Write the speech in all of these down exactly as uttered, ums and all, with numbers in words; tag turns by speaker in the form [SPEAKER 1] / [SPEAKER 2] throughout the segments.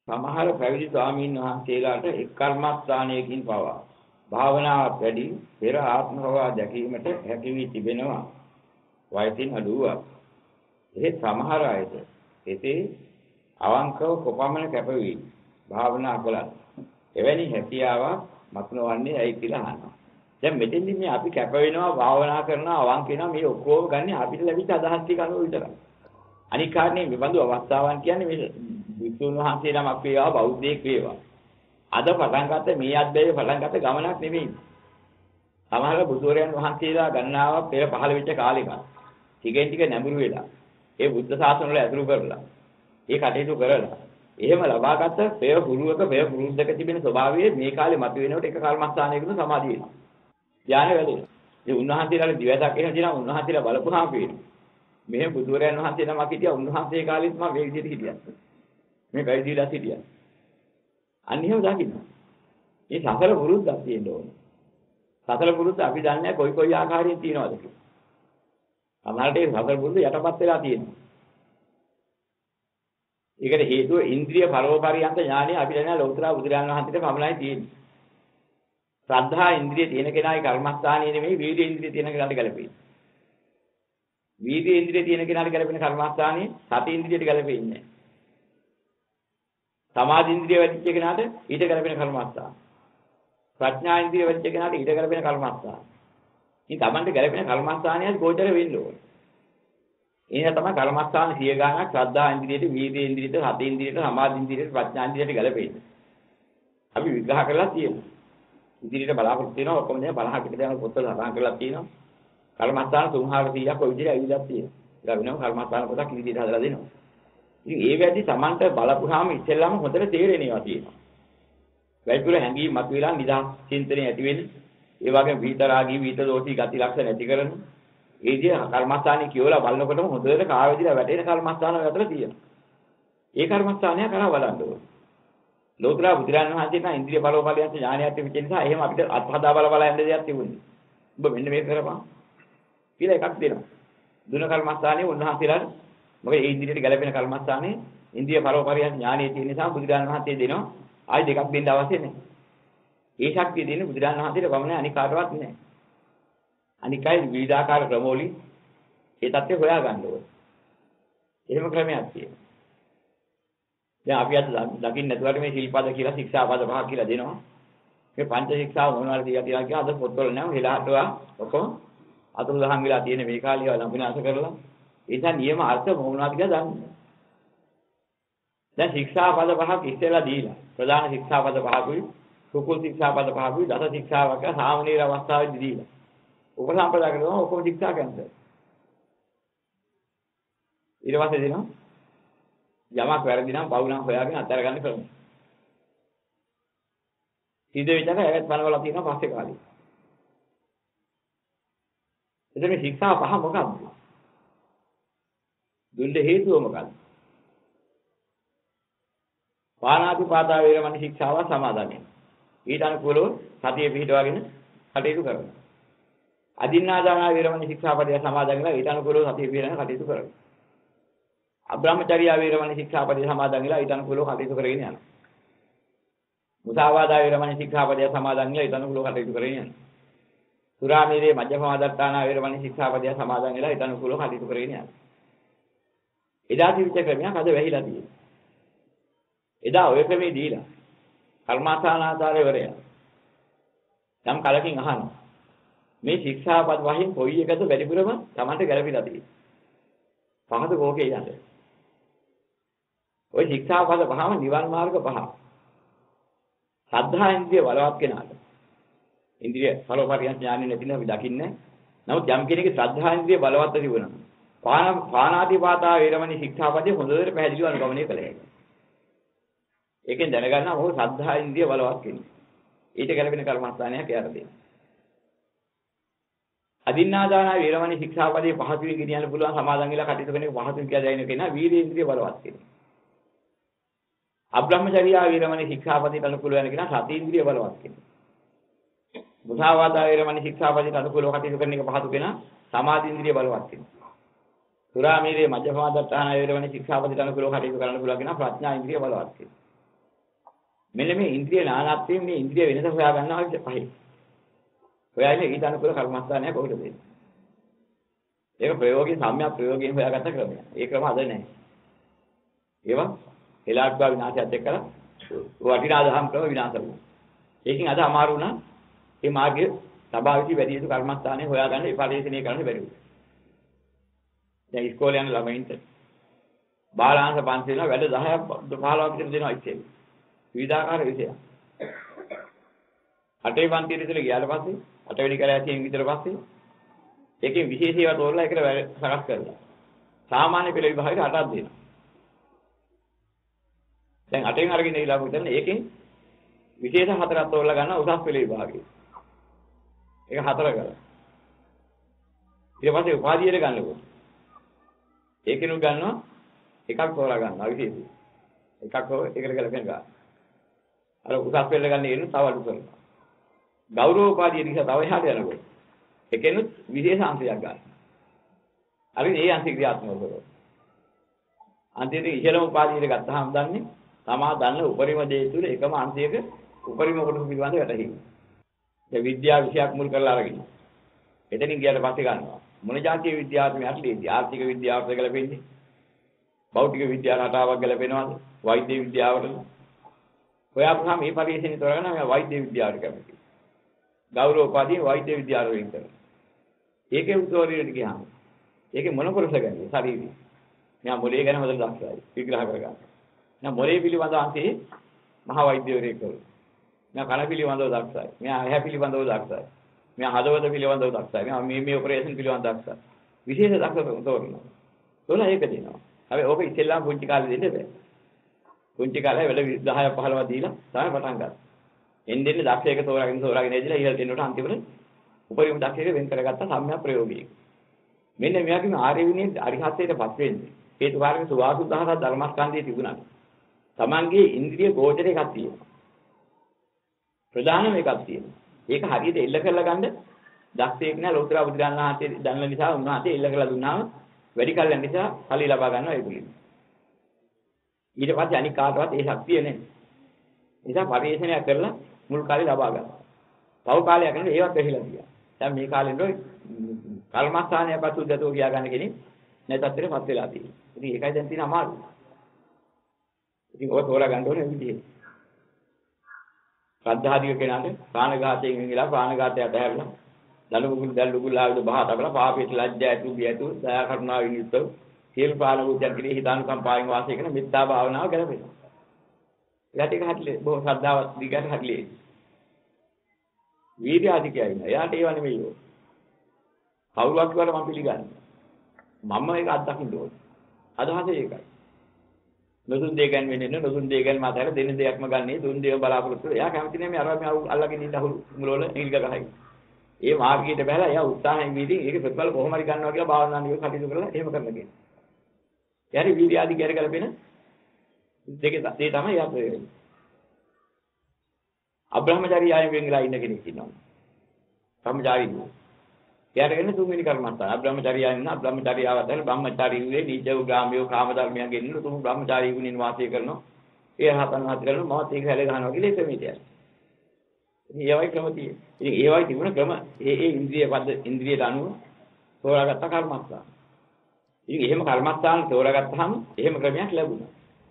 [SPEAKER 1] සමහර පැවිදි ස්වාමීන් වහන්සේලාට එක් කර්මස්ථානයකින් පවා භාවනාව වැඩි පෙර ආත්ම භව දැකීමට හැකි වී තිබෙනවා. වයසින් අඩුවක්. ඒ සමහර අයට එතේ අවංකව කොපමණ කැපවී භාවනා කළත් එවැනි හැකියාවක් මතුනවන්නේ ඇයි කියලා අහනවා. දැන් මෙතෙන්දි මේ අපි කැප වෙනවා භාවනා කරනවා අවංක වෙනවා මේ ඔක්කොම ගන්න අපිට ලැබිච්ච අදහස් ටික අනුව විතරයි. අනික් කාරණේ මේ බඳු අවස්ථාවන් කියන්නේ මේ විසුණු වහන්සේ නමක් වේවා බෞද්ධයෙක් වේවා. අද පටන් ගත්ත මේ අධ්‍යයනය පටන් ගත්ත ගමනක් නෙමෙයි. සමහර බුදුරයන් වහන්සේලා ගණනාවක් පෙර පහළ වෙච්ච කාලෙක ටිකෙන් ටික නැඹුරු වෙලා ඒ බුද්ධ ශාසන වල ඇතුළු කරලා ඒ කටයුතු කරලා එහෙම ලබාගත් පෙර හුරුවක පෙර පුරුද්දක තිබෙන ස්වභාවය මේ කාලේ මතුවෙනකොට එක කර්මස්ථානයකින් සමාධිය වෙනවා. ඥාන වැඩෙනවා. ඒ උන්වහන්සේලාගේ දිවසක් එහෙම තියෙනවා උන්වහන්සේලා බලපුවාම පේනවා. මෙහෙම බුදුරයන් වහන්සේ නමක් හිටියා උන්වහන්සේ කාලෙත් මම මේ විදිහට හිටියා. මේ පැවිදිලා හිටියා. අන්න එහෙම දකින්න. මේ සතර පුරුද්දක් තියෙන්න ඕනේ. සතර පුරුද්ද අපි දන්නේ කොයි කොයි ආකාරයෙන් තියනවද කියලා. සමහරට ඒ සතර පුරුද්ද යටපත් වෙලා තියෙනවා. ඒකට හේතුව ඉන්ද්‍රිය පරෝපරියන්ත ඥානය අපි දන්නේ ලෞතර බුදුරජාණන් වහන්සේට පමණයි තියෙන්නේ. ශ්‍රද්ධා ඉන්ද්‍රිය තියෙන කෙනාගේ කර්මස්ථානයේ නෙමෙයි වීර්ය ඉන්ද්‍රිය තියෙන කෙනාට ගැලපෙන්නේ. වීර්ය ඉන්ද්‍රිය තියෙන කෙනාට ගැලපෙන කර්මස්ථානයේ සති ඉන්ද්‍රියට ගැලපෙන්නේ නැහැ. සමාධි ඉන්ද්‍රිය වැඩිච්ච කෙනාට ඊට ගැලපෙන කර්මස්ථාන. ප්‍රඥා ඉන්ද්‍රිය වැඩිච්ච කෙනාට ඊට ගැලපෙන කර්මස්ථාන. ඉතින් Tamante ගැලපෙන කර්මස්ථානයයි ගෝචර වෙන්න ඕනේ. එහෙනම් තමයි කර්මස්ථාන සිය ගාණක් ශ්‍රද්ධා ඉන්ද්‍රියට, වීර්ය ඉන්ද්‍රියට, සති ඉන්ද්‍රියට, සමාධි ඉන්ද්‍රියට, ප්‍රඥා ඉන්ද්‍රියට ගැලපෙන්නේ. අපි විග්‍රහ කරලා තියෙනවා. ඉදිරියට බලාපොරොත්තු වෙනවා ඔක්කොම දැන් බලහකට දැන් පොත්වල සඳහන් කරලා තියෙනවා. කර්මස්ථාන තුන්හාරසීයක් ඔය විදිහට ඇවිල්ලා තියෙනවා. ඒක වෙනම කර්මස්ථාන පොතක් ඉදිරියට හදලා දෙනවා. ඉතින් ඒ වැඩි Tamante බලපුවාම ඉස්සෙල්ලාම හොඳට තේරෙනවා තියෙනවා. වැයිතුල හැංගී මතුවලා නිදා චින්තනය ඇති වෙන්නේ. ඒ වගේම විතරාගී විතදෝෂී ගති ලක්ෂණ ඇති කරන ඒ විදිහ කර්මස්ථානේ කියවලා බලනකොටම හොඳට කාවැදිලා වැටෙන කර්මස්ථාන අතර තියෙනවා. ඒ කර්මස්ථානය කරා බලන්න ඕනේ. ලෝතර බුදුරන් වහන්සේට ඉන්ද්‍රිය බලෝපාලයන්ට ඥානයක් තිබෙච්ච නිසා එහෙම අපිට අත්හදා බල බල යන්න දෙයක් තිබුණේ. ඔබ මෙන්න මේක කරපන්. කියලා එකක් දෙනවා. දුන කර්මස්ථානේ උන්වහන්සේලාට මොකද ඒ ඉන්ද්‍රියට ගැලපෙන කර්මස්ථානේ ඉන්ද්‍රිය බලෝපාලයන්ට ඥානය තියෙන නිසා බුදුරන් වහන්සේ දෙනවා. ආයි දෙකක් දෙන්න අවශ්‍ය නැහැ. ඒ ශක්තිය දෙන්නේ බුදුරන් වහන්සේට වමනේ අනික කාටවත් නැහැ. අනිකයි විවිධාකාර ක්‍රමවලින් ඒ தත්ත්වය හොයා ගන්න ඕනේ. එහෙම ක්‍රමයක් තියෙනවා. දැන් අපි අද දකින්න නැතුවට මේ සිල්පද කියලා ශික්ෂාපද පහක් කියලා දෙනවා. මේ පංච ශික්ෂාව මොනවද කියලා කියලා කියන අද පොත්වල නෑ හෙලහටවා ඔක්කොම අතුරුදහන් වෙලා තියෙන මේ කාලිය ලම්බිනාශ කරලා ඒ නිසා නියම අර්ථ මොනවද කියලා දන්නේ. දැන් ශික්ෂාපද පහක් ඉස්සෙල්ලා දීලා ප්‍රධාන ශික්ෂාපද පහකුයි සුකුල් ශික්ෂාපද පහකුයි දස ශික්ෂාවක සාමනීර අවස්ථාවේදී දීලා උපසම්පදා කරනවා ඔක්කොම ශික්ෂා කැන්සල්. ඊට පස්සේ දෙනවා යමක් වැරදි නම් පව් නම් හොයාගෙන අත්හැර ගන්න ක්‍රම. සිද්ධ වෙච්ච එක ඇවත් බලවලා තියෙනවා පස්සේ කාලේ. එතන මේ ශික්ෂා පහ මොකක්ද? දුන්න හේතුව මොකක්ද? පාණාතිපාතා වේරමණී ශික්ෂාව සමාදන් වෙනවා. ඊට අනුකූලව සතිය පිහිටවාගෙන කටයුතු කරනවා. අදින්නාදාන වේරමණී ශික්ෂාපදය සමාදන් වෙලා ඊට අනුකූලව සතිය පිහිටගෙන කටයුතු කරනවා. අබ්‍රාහ්මචර්ය වේරමණී ශික්ෂාපදය සමාදන් වෙලා ඊට අනුකූලව කටයුතු කරගෙන යනවා. මුසාවාදා වේරමණී ශික්ෂාපදය සමාදන් වෙලා ඊට අනුකූලව කටයුතු කරගෙන යනවා. සුරාමීරේ මජ්ජපමාදත්තාන වේරමණී ශික්ෂාපදය සමාදන් වෙලා ඊට අනුකූලව කටයුතු කරගෙන යනවා. එදා තිබිච්ච ක්‍රමයක් අද වැහිලා තියෙනවා. එදා ඔය ක්‍රමේ දීලා කර්මාසනාදාරවරය නම් කලකින් අහනවා. මේ ශික්ෂාපද වහින් කොයි එකද වැඩිපුරම Tamante ගැලපිලා තියෙන්නේ? පහද කෝකේ යන්නේ. ওই ශික්ෂාපද පහම නිවන් මාර්ග පහ. සද්ධා ඉන්ද්‍රිය බලවත් කෙනාට. ඉන්ද්‍රිය පරෝපරියන් ඥානෙ නැතිනම් අපි දකින්නේ. නමුත් යම් කෙනෙකුගේ ශ්‍රද්ධා ඉන්ද්‍රිය බලවත් තිබුණා. පාන පානාතිපාතා වේරමණී ශික්ෂාපදේ හොඳට පැහැදිලිව අනුගමනය කළ හැකියි. ඒකෙන් දැනගන්නවා ඔහු ශ්‍රද්ධා ඉන්ද්‍රිය බලවත් කෙනෙක්. ඊට ගැලපෙන කර්මස්ථානයක් යාර දෙන්න. අදින්නාදාන වේරමණී ශික්ෂාපදේ පහසුවෙන් ගෙනියන්න පුළුවන් සමාදන් වෙලා කටයුතු කරන පහසුවෙන් කියලා දැනෙන කෙනා වීර්ය ඉන්ද්‍රිය බලවත් කෙනෙක්. අබ්‍රහ්මචර්ය වේරමණී ශික්ෂාපදේට අනුකූල වෙන කෙනා සති ඉන්ද්‍රිය බලවත් කෙනෙක්. මුසාවාදා වේරමණී ශික්ෂාපදේට අනුකූලව කටයුතු කරන එක පහසු කෙනා සමාධි ඉන්ද්‍රිය බලවත් කෙනෙක්. සුරාමීරේ මජ්ජපමාදත්තාන වේරමණී ශික්ෂාපදේට අනුකූලව කටයුතු කරන්න පුළුවන් කෙනා ප්‍රඥා ඉන්ද්‍රිය බලවත් කෙනෙක්. මෙන්න මේ ඉන්ද්‍රිය නානත්වයෙන් මේ ඉන්ද්‍රිය වෙනස හොයා ගන්නවා විදිහ පහයි. හොයාගෙන ඊට අනුකූල කර්මස්ථානයක් කොහෙද දෙන්නේ? ඒක ප්‍රයෝගයෙන් සම්‍යක් ප්‍රයෝගයෙන් හොයාගත්ත ක්‍රමයක්. ඒ ක්‍රම අද නැහැ. ඒවා එලාට්වා විනාශයත් එක්කලා වටිනා දහම් ක්‍රම විනාශ වුණා. ඒකෙන් අද අමාරු වුණා මේ මාර්ගයේ සබාවිති වැඩි යුතු කර්මස්ථානේ හොයාගන්න ඒ පරිශ්‍රණය කරන්න බැරි වුණා. දැන් ඉස්කෝලේ යන ළමයින්ට බාලාංශ පන්තිල වැඩ දහයක් පහළොවක් විතර දෙනවා ඉතින්. විවිධාකාර විෂය. අටේ පන්තියේ ඉඳලා ගියාට පස්සේ අටවෙනි කලයකින් විතර පස්සේ ඒකේ විශේෂ ඒවා තෝරලා ඒකට සකස් කරලා. සාමාන්‍ය පෙළ විභාගයට අටක් දෙනවා. දැන් අටෙන් අරගෙන ඉලා මොකද ඒකෙන් විශේෂ හතරක් තෝරලා ගන්න උසස් පෙළ විභාගේ. ඒක හතර කරා. ඊට පස්සේ උපාධියට ගන්නකොට ඒකෙනු ගන්නවා එකක් තෝරා ගන්නවා විශේෂයි. එකක් හොව ඒකට ගලපෙන ගන්න. අර උසස් පෙළ ගන්න ඉන්න තව අඩු කරනවා. ගෞරව උපාධිය නිසා තව එහාට යනකොට ඒකෙනුත් විශේෂ අංශයක් ගන්න. හරි ඒ අංශය ක්‍රියාත්මක කරනවා. අන්තිමට ඉහළම උපාධියට ගත්තාම දන්නේ තමා දන්න උපරිම දේ තුල එකම අංශයක උපරිම කොටස පිළිබඳව වැටහීම. ඒ විද්‍යාව විෂයක් මුල් කරලා අරගෙන. එතනින් ගියාට පස්සේ ගන්නවා. මොන જાතිය විද්‍යාවට මෙහාට ලේදී ආර්ථික විද්‍යාවට ගැලපෙන්නේ. භෞතික විද්‍යාව රටාවක් ගැලපෙනවද? වෛද්‍ය විද්‍යාවට. ඔයාපුවාම මේ පරිශ්‍රණය තෝරගෙන මම වෛද්‍ය විද්‍යාවට කැමතියි. ගෞරව උපාධිය වෛද්‍ය විද්‍යාවට වෙන් කරනවා. ඒකේ උතෝරියට ගියාම ඒකේ මොන කොටස ගන්නේ? ශරීරය. මෙයා මොලේ ගැන හොඳට දක්ෂයි. විග්‍රහ කරගන්න. මෙයා මොලේ පිළිබඳ අංශයේ මහා වෛද්‍යවරයෙක් කරු. මෙයා කන පිළිබඳව දක්ෂයි. මෙයා ඇහැ පිළිබඳව දක්ෂයි. මෙයා හදවත පිළිබඳව දක්ෂයි. මෙයා මේ මේ ඔපරේෂන් පිළිබඳව දක්ෂයි. විශේෂ දක්ෂකම් තෝරනවා. තෝරලා ඒක දෙනවා. හැබැයි ඕක ඉස්සෙල්ලාම පුංචි කාලේ දෙන්න බෑ. පුංචි කාලේ වැඩ දහය පහළොව දීලා තමයි පටන් ගන්න. එන්නේ එන්නේ දක්ෂයක තෝරාගෙන තෝරාගෙන ඉඳලා ඊළඟ දෙන්නට අන්තිමට උපරිම දක්ෂයක වෙන් කරගත්ත සම්‍යක් ප්‍රයෝගික. මෙන්න මෙයාගේ ආර්ය විනයේ අරිහත්ත්වයටපත් වෙන්නේ. හේතු කාරක සුවාසුද්ධහත ධර්මස්කන්ධයේ තිබුණා. තමන්ගේ ඉන්ද්‍රිය ගෝචර එකක් තියෙනවා. ප්‍රධානම එකක් තියෙනවා. ඒක හරියට එල්ල කරලා ගන්න දක්ෂයෙක් නෑ ලෝතර බුදුරණන් වහන්සේ දන්න නිසා උන්වහන්සේ එල්ල කරලා දුන්නාම වැඩි කල් යන නිසා ඵලී ලබා ගන්නවා ඒගොල්ලෝ. ඊට පස්සේ අනික් කාටවත් ඒ ශක්තිය නැහැ. නිසා පරිශ්‍රණය කරලා මුල් කාලේ ලබා ගන්නවා. තව කාලයක් යනකොට ඒවත් වෙහිලා ගියා. දැන් මේ කාලෙන් රොයි කර්මස්ථානයක් අසුද්ධතෝ කියා ගන්න කෙනෙක් නැතත්තරපත් වෙලා තියෙනවා. ඉතින් ඒකයි දැන් තියෙන අමාරුව. ඉතින් ඔය තෝරා ගන්න ඕනේ විදිහේ. ශ්‍රද්ධාධික කෙනාට ප්‍රාණඝාතයෙන් වෙලා ප්‍රාණඝාතය අතහැරලා දලුගුල් දලුගුල් ආවිද බහ තබලා පාපේට ලැජ්ජා ඇතු බියතු දයා කරුණා විනියුක්තව සියලු ප්‍රාණභූතයන් කෙරෙහි හිතානුකම්පාවෙන් වාසය කරන මෙත්තා භාවනාව කරපෙනවා. එයාට ඒක හරියට බොහෝ ශ්‍රද්ධාවත් දිගට හරියට. වීර්ය අධිකයි නේ. එයාට ඒව නෙමෙයි ඕක. කවුරුවක් කියවල මම පිළිගන්නේ. මම ඒක අත්දකින්න ඕනේ. අදහස ඒකයි. නොදුන් දෙය ගැන වෙන්නේ නේ නොදුන් දෙය ගැන මාතර දෙන්න දෙයක්ම ගන්නේ දුන් දෙය බලාපොරොත්තු. එයා කැමති නෑ මේ අරවා මේ අල්ලගෙන ඉන්න අහුරු මුලවල නිල්ග ගහයි. ඒ මාර්ගයට බැලලා එයා උත්සාහයෙන් වීදී ඒක ප්‍රතිඵල කොහොම හරි ගන්නවා කියලා භාවනා නියම කටයුතු කරලා එහෙම කරන්න කියන. යාරි වීර්ය ආදී ගැර ගලපෙන දෙකේ තේ තමයි යා ප්‍රයෝජන. අබ්‍රහ්මචාරී ආයෙන් වෙන්ලා ඉන්න කෙනෙක් ඉන්නවා. බ්‍රහ්මචාරී නේ. එයාට කියන්නේ තුන්වෙනි කර්මස්ථාන. අබ්‍රහ්මචාරී ආයෙන් ඉන්න අබ්‍රහ්මචාරී ආවදල බ්‍රහ්මචාරී වූයේ නීචව ගාමියෝ කාම ධර්මයන්ගෙන් ඉන්න තුන් බ්‍රහ්මචාරී වුණින් වාසය කරනවා. ඒ හතන් හත කරනවා මමත් ඒක හැල ගන්නවා කියලා ඒක මේ තියන්නේ. ඉතින් ඒවයි ක්‍රම තියෙන්නේ. ඉතින් ඒවයි තිබුණ ක්‍රම ඒ ඒ ඉන්ද්‍රිය පද ඉන්ද්‍රියට අනුව තෝරාගත්ත කර්මස්ථාන. ඉතින් එහෙම කර්මස්ථාන තෝරාගත්තාම එහෙම ක්‍රමයක් ලැබුණා.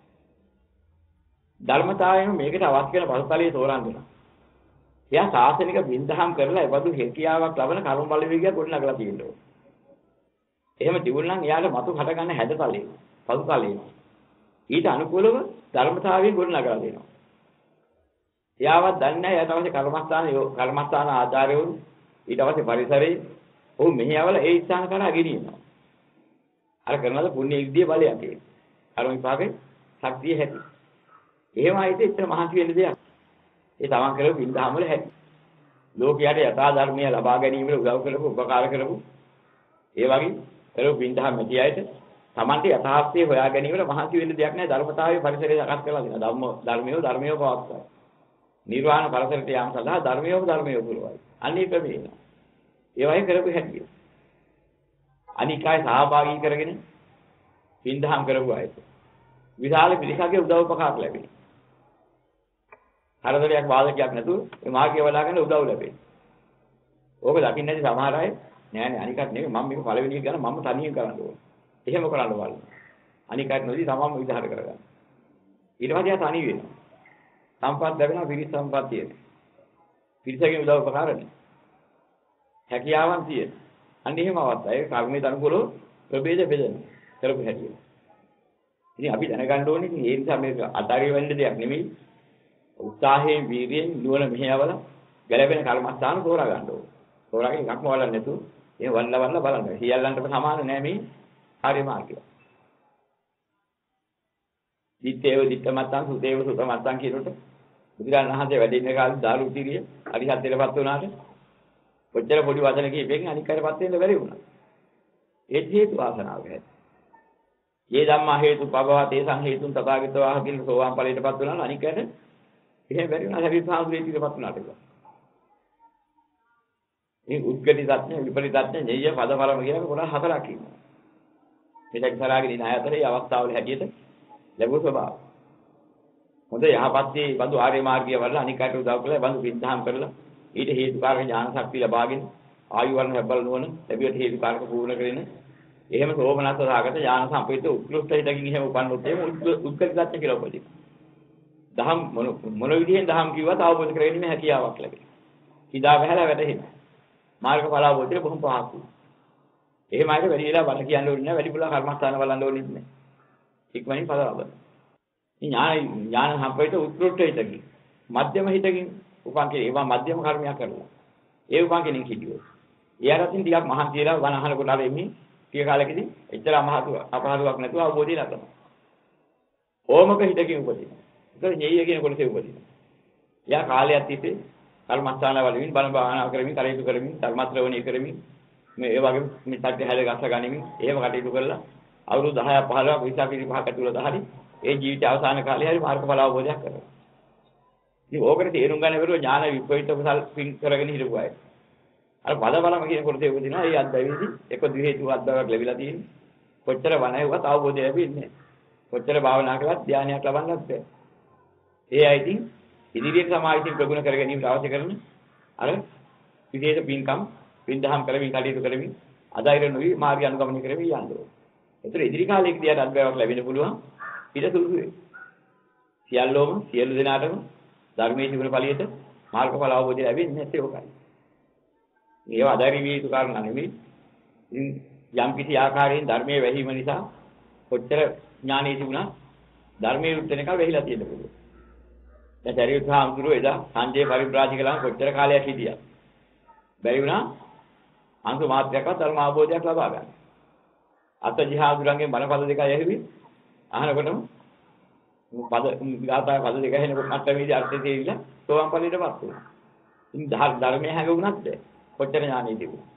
[SPEAKER 1] ධර්මතාවයෙන් මේකට අවශ්‍ය කරන පසුතලයේ තෝරන්න වෙනවා. එයා සාසනික බින්දහම් කරලා ඒබඳු හැකියාවක් ලබන කර්ම බලවේගයක් ගොඩනගලා තියෙනවා. එහෙම තිබුණා නම් එයාට මතු හටගන්න හැඩතලේ පසුතලයේ ඊට අනුකූලව ධර්මතාවයෙන් ගොඩනගලා දෙනවා. එයාවත් දන්නේ නැහැ එයාට අවශ්‍ය කර්මස්ථාන කර්මස්ථාන ආධාරය වුණු ඊට අවශ්‍ය පරිසරයේ ඔහු මෙහිවල ඒ ස්ථාන කරා ගෙනියනවා. අර කරනද පුණ්‍ය විද්‍ය බලයක් ඒක. අර විපාකේ ශක්තිය හැටි. එහෙම ආයිත් ඉතන මහන්සි වෙන්න දෙයක්. ඒ තමන් කරපු බින්දහම වල හැටි. ලෝකයට යථා ධර්මය ලබා ගැනීමට උදව් කරපු උපකාර කරපු ඒ වගේ කරපු බින්දහම මෙතියයිට තමන්ට යථාර්ථය හොයා ගැනීමට මහන්සි වෙන්න දෙයක් නැහැ. ධර්මතාවයේ පරිසරය සකස් කරලා දෙනවා. ධර්ම ධර්මියෝ ධර්මියෝ පවත්වා. නිර්වාණ පරතරයට යාම සඳහා ධර්මියෝ ධර්මියෝ පුරවයි. අනිත් ප්‍රමේය. ඒ වගේ කරපු හැටි. අනිකාය සහභාගී කරගෙන බින්දහම් කරපු අය. විශාල පිළිසකගේ උදව් උපකාර ලැබෙනවා. හරදලයක් වාදකයක් නැතුව මේ මාර්ගය වඩාගෙන උදව් ලැබේ. ඕක දකින්න නැති සමහර අය නෑ නෑ අනිකට නෙමෙයි මම මේක පළවෙනි එක ගන්න මම තනියෙන් කරන්න ඕනේ. එහෙම කරන්න බලන්න. අනිකට නොදී තමම විධාර කරගන්න. ඊට පස්සේ ආ තනි වෙනවා. සම්පත් ලැබෙනවා පිරිස් සම්පත්තිය. පිරිසකින් උදව් උපකාරනේ. හැකියාවන් තියෙන. අන්න එහෙම අවස්ථාවේ කර්මයේ අනුකූලව ප්‍රභේද බෙදෙන කරපු හැටි. ඉතින් අපි දැනගන්න ඕනේ ඉතින් ඒ නිසා මේක අතාරිය වෙන්න දෙයක් නෙමෙයි. උත්සාහයෙන් වීර්යයෙන් නුවණ මෙහෙයවල ගැළපෙන කර්මස්ථාන තෝරා ගන්න ඕනේ. තෝරාගෙන එකක්ම වලන්න නැතුව ඒ වල්ලා වල්ලා බලන්න. සියල්ලන්ටම සමාන නෑ මේ ආර්ය මාර්ගය. දිත්තේව දිත්ත මත්තං සුතේව සුත මත්තං කියනකොට බුදුරජාණන් වහන්සේ වැඩ ඉන්න කාලේ දාරුතිරිය අරිහත්ත්වයටපත් වුණාට කොච්චර පොඩි වචන කීපෙකින් අනික් අයටපත් වෙන්න බැරි වුණා. ඒ හේතු වාසනාවක හැටි. මේ ධම්මා හේතු පබවා තේසං හේතුන් තථාගතෝ ආහ කියන සෝවාන් ඵලයටපත් වුණා අනික් අයට එහෙම බැරි වුණා. හැබැයි සාහෘදේ ඊටපත් වුණාට ඒක. මේ උද්ගති සත්‍ය විපරිත සත්‍ය ඤෙය පදපරම කියන කොටස් හතරක් ඉන්නවා. මේක කරාගෙන ඉන අය අතරේ අවස්ථාවල හැටියට ලැබුව ස්වභාව. හොඳ යහපත්දී බඳු ආර්ය මාර්ගය වල අනික් අයට උදව් කළා බඳු පින්දහම් කරලා ඊට හේතුකාරක ඥාන ශක්තිය ලබාගෙන ආයු වර්ණ හැබ්බල නොවන ලැබියට හේතුකාරක පූර්ණ කරගෙන එහෙම සෝමනස්ස සාගත ඥාන සම්ප්‍රයුක්ත උත්කෘෂ්ඨ හිතකින් එහෙම උපන්නොත් එහෙම උත්කෘෂ්ඨ සත්‍ය කියලා උපදින. දහම් මොන මොන විදිහෙන් දහම් කිව්වත් අවබෝධ කරගැනීමේ හැකියාවක් ලැබෙනවා. හිතා බහැලා වැටහෙන. මාර්ගඵල අවබෝධය බොහොම පහසුයි. එහෙම ආයෙත් වැඩි වෙලා බල කියන්න ඕනේ නැහැ වැඩි පුළා කර්මස්ථාන බලන්න ඕනේ නැහැ. ඉක්මනින් පද ලබන. ඥාන ඥාන සම්ප්‍රයුක්ත උත්කෘෂ්ඨ හිතකින් මධ්‍යම හිතකින් උපන් කියන ඒවා මධ්‍යම කර්මයක් කරලා. ඒ උපන් කෙනෙක් හිටියෝ. එයාටත් ටිකක් මහන් කියලා වන අහනකොට අර එන්නේ ටික කාලෙකදී එච්චර අමහතු අපහසුයක් නැතුව අවබෝධය ලබනවා. ඕමක හිතකින් උපදින. ඒක ඤෙయ్య කියන කොටසේ උපදින. එයා කාලයක් තිස්සේ කර්මස්ථාන වලින් බණ භාවනා කරමින් කටයුතු කරමින් ධර්ම ශ්‍රවණය කරමින් මේ ඒ වගේ මේ සත්‍ය හැල ගස ගනිමින් එහෙම කටයුතු කරලා අවුරුදු දහයක් පහළොවක් විසක් විදිහකට ඇතුළත හරි ඒ ජීවිත අවසාන කාලේ හරි මාර්ගඵල අවබෝධයක් කරගන්නවා. ඉතින් ඕකට තේරුම් ගන්න බැරුව ඥාන විපරිත කුසල් පින් කරගෙන හිටපු අය. අර බල බලම කියන කොටසේ උපදිනවා. ඒ අද්දැවීදී එක දි හේතු අද්දාවක් ලැබිලා තියෙන්නේ. කොච්චර වණයුවත් අවබෝධය ලැබෙන්නේ නැහැ. කොච්චර භාවනා කළත් ධානයක් ලබන්නත් බැහැ. ඒ අයිතින් ඉදිරියට සමාහිතින් ප්‍රගුණ කර ගැනීමට අවශ්‍ය කරන අර විශේෂ පින්කම් පින්දහම් කරමින් කටයුතු කරමින් අධෛර්ය නොවි මාර්ගය අනුගමනය කරමින් යන්න ඕනේ. ඒතර ඉදිරි කාලයකදී අර අද්භවයක් ලැබෙන්න පුළුවන් ඊට සුළුසුයි. සියල්ලෝම සියලු දෙනාටම ධර්මයේ තිබුණ ඵලියට මාර්ගඵල අවබෝධය ලැබෙන්නේ නැත්තේ ඔකයි. මේවා අධෛර්ය විය යුතු කාරණා නෙමෙයි. ඉතින් යම් කිසි ආකාරයෙන් ධර්මයේ වැහිම නිසා කොච්චර ඥානෙ තිබුණා ධර්මයේ උත්තර එක වෙහිලා තියෙන්න පුළුවන්. දැන් චරිත හාමුදුරුවෝ එදා සංජය පරිබ්‍රාජිකලම කොච්චර කාලයක් හිටියා. බැරි වුණා අංශ මාත්‍රයක්වත් ධර්ම අවබෝධයක් ලබා ගන්න. අත ජිහාදුරන්ගේ බණපද දෙක ඇහුවේ අහනකොටම පද ගාථා පද දෙක ඇහෙනකොට මට්ටමේදී අර්ථය තේරිලා සෝවාන් ඵලයටපත් වුණා. ඉතින් ධර්මයේ හැඟුණත් බෑ. කොච්චර ඥානෙ තිබුණා.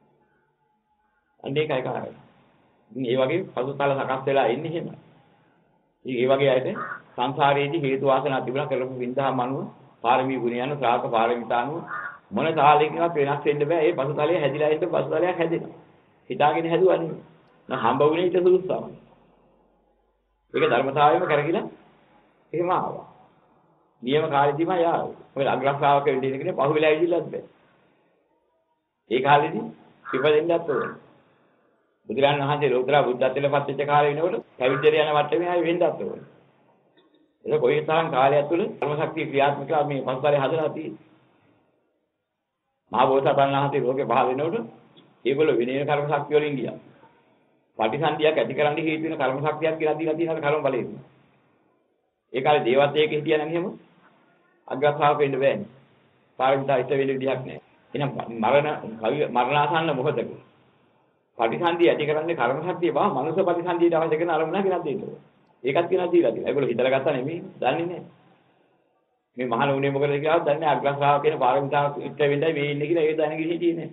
[SPEAKER 1] අන්න ඒකයි කාරණා. ඉතින් මේ වගේ පසුතල සකස් වෙලා ඉන්නේ එහෙම. ඉතින් මේ වගේ අයට සංසාරයේදී හේතු වාසනා තිබුණා කරපු විඳහා මනුව පාරමී ගුණ යන ශ්‍රාවක පාරමිතානුව මොන තාලයකින්වත් වෙනස් වෙන්න බෑ. ඒ පසුතලයේ හැදිලා ඉන්න පසුතලයක් හැදෙනවා. හිතාගෙන හැදුවා නෙමෙයි. නම් හම්බ වුණේ ඊට සුදුසුම. ඒක ධර්මතාවයම කරගිලා එහෙම ආවා. නියම කාලෙදිම යාව. මොකද අග්‍ර ශ්‍රාවක වෙන්න ඉන්න කෙනේ පහුවෙලා ඉදිරියලත් බෑ. ඒ කාලෙදි ඉපදෙන්නත් ඕනේ. බුදුරන් වහන්සේ ලෝතර බුද්ධත්වයට පත් වෙච්ච කාලේ වෙනකොට පැවිද්දට යන වට්ටමේ ආයෙ වෙන්නත් ඕනේ. ඒක කොයි තරම් කාලයක් තුළ ධර්ම ශක්තිය ක්‍රියාත්මක මේ පසුතලයේ හදලා තියෙන්නේ. මහා බෝසතාණන් වහන්සේ ලෝකේ පහළ වෙනකොට ඒගොල්ලෝ විනය කර්ම ශක්තිය වලින් ගියා. පටිසන්ධියක් ඇති කරන්න හේතු වෙන කර්ම ශක්තියක් කියලා දීලා තියෙනවා කර්ම බලයෙන්. ඒ කාලේ දේවත්වයක හිටියා නම් එහෙම අග්‍රශ්‍රාවක වෙන්න බෑනේ. පාරමිතා ඉෂ්ට වෙන්න විදිහක් නැහැ. එහෙනම් මරණ මරණාසන්න මොහොතක පටිසන්ධිය ඇති කරන්නේ කර්ම ශක්තිය බව මනුෂ්‍ය පටිසන්ධියට අවශ්‍ය කරන අරමුණ ගෙනත් දෙන්න ඕනේ. ඒකත් කියනවා දීලා තියෙනවා. ඒගොල්ලෝ හිතලා ගත්තා නෙමෙයි, දන්නේ නැහැ. මේ මහණ උනේ මොකද කියලා දන්නේ නැහැ. අග්‍රශ්‍රාවක කියන පාරමිතා ඉෂ්ට වෙන්නයි මේ ඉන්නේ කියලා ඒ දැනගෙන හිටියේ නැහැ.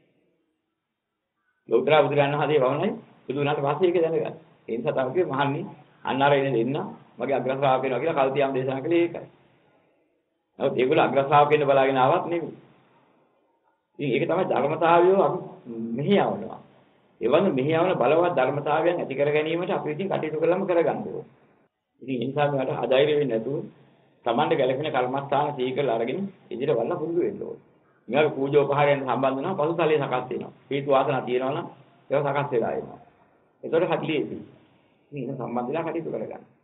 [SPEAKER 1] ලෝතර බුදුරන් වහන්සේ වවණයි බුදු වුණාට පස්සේ ඒක දැනගන්න. ඒ නිසා තමයි මහන්නේ අන්නාර එන්නේ දෙන්න මගේ අග්‍රශ්‍රාවක වෙනවා කියලා කල්තියම් දේශනා කළේ ඒකයි. නමුත් ඒගොල්ලෝ අග්‍රශ්‍රාවක වෙන්න බලාගෙන ආවත් නෙමෙයි. ඉතින් ඒක තමයි ධර්මතාවය අපි මෙහෙයවනවා. ඒ වගේ මෙහෙයවන බලවත් ධර්මතාවයන් ඇති කර ගැනීමට අපි ඉතින් කටයුතු කළාම කරගන්න ඕනේ. ඉතින් ඒ නිසා මේකට අධෛර්ය වෙන්නේ නැතුව Tamante ගැලපෙන කර්මස්ථාන සීකල අරගෙන ඉදිරියට වල්ලා පුරුදු වෙන්න ඕනේ. මේවා පූජෝපහාරයෙන් සම්බන්ධ වෙනවා පසුතලයේ සකස් වෙනවා. හේතු වාසනා තියෙනවා නම් ඒවා සකස් වෙලා එනවා. ඒතකොට හදිලියේදී. මේ සම්බන්ධලා කටයුතු කරගන්න.